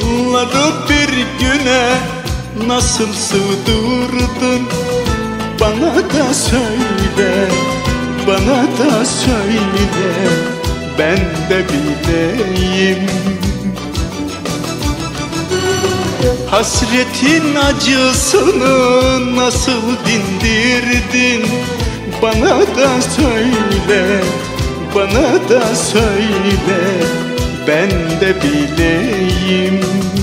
Yılları bir güne nasıl sığdırdın? Bana da söyle, bana da söyle, ben de bileyim. Hasretin acısını nasıl dindirdin? Bana da söyle, bana da söyle, ben de bileyim.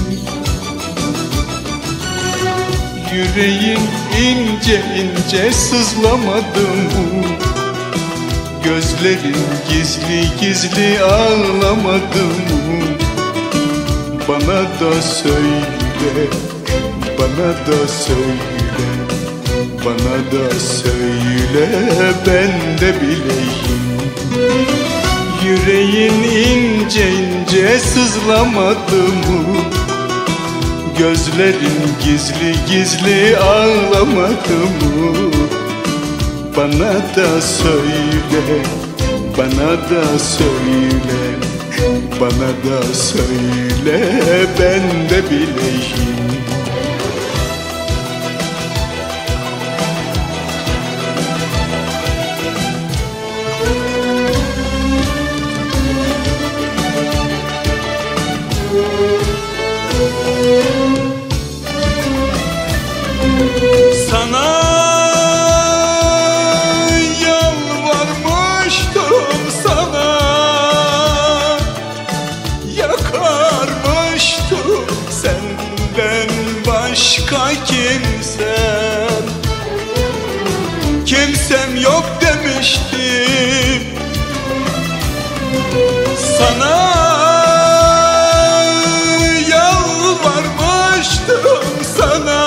Yüreğin ince ince sızlamadı mı? Gözlerin gizli gizli ağlamadı mı? Bana da söyle, bana da söyle, bana da söyle, ben de bileyim. Yüreğin ince ince sızlamadı mı? Gözlerin gizli gizli ağlamadı mı? Bana da söyle, bana da söyle, bana da söyle, ben de bileyim. Sana yalvarmıştım, sana yakarmıştım, senden başka kimsem yok demiştim. Sana yalvarmıştım, sana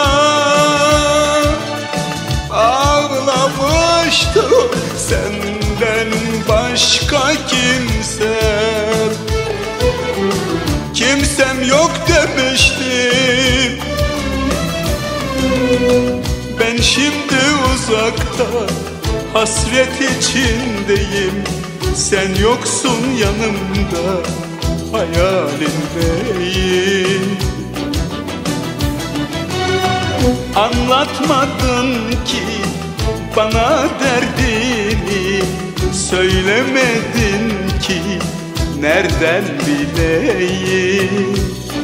ağlamıştım, senden başka kimsem yok demiştim. Ben şimdi uzakta hasret içindeyim, sen yoksun yanımda, hayalindeyim. Anlatmadın ki bana derdini, söylemedin ki nereden bileyim.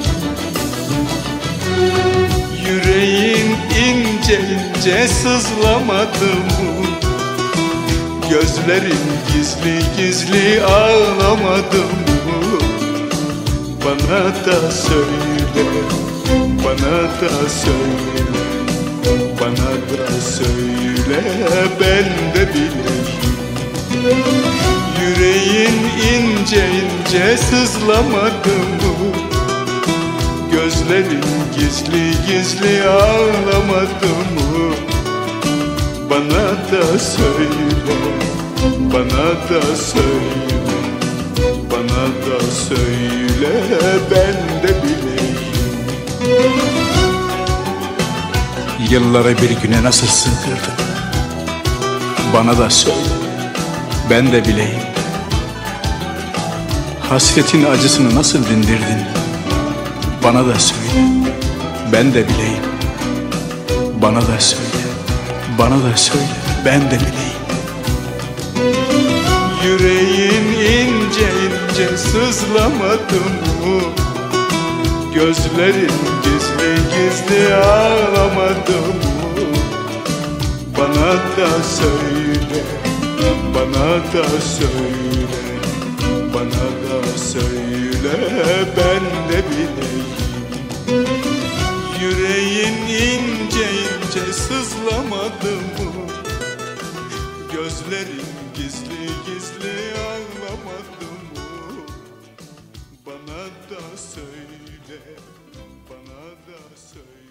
Yüreğin ince ince sızlamadı mı? Gözlerin gizli gizli ağlamadı mı? Bana da söyle, bana da söyle, bana da söyle, ben de bileyim. Yüreğin ince ince sızlamadı mı? Gözlerin gizli gizli ağlamadı mı? Bana da söyle, bana da söyle, bana da söyle, ben de bileyim. Yılları bir güne nasıl sığdırdın? Bana da söyle, ben de bileyim. Hasretin acısını nasıl dindirdin? Bana da söyle, ben de bileyim. Bana da söyle, bana da söyle, ben de bileyim. Yüreğin ince ince sızlamadı mı? Gözlerin gizli gizli ağlamadı mı? Bana da söyle, bana da söyle, bana da söyle, ben de bileyim. Yüreğin ince ince sızlamadı mı? Gözlerin gizli gizli ağlamadı mı? Bana da söyle, bana da söyle.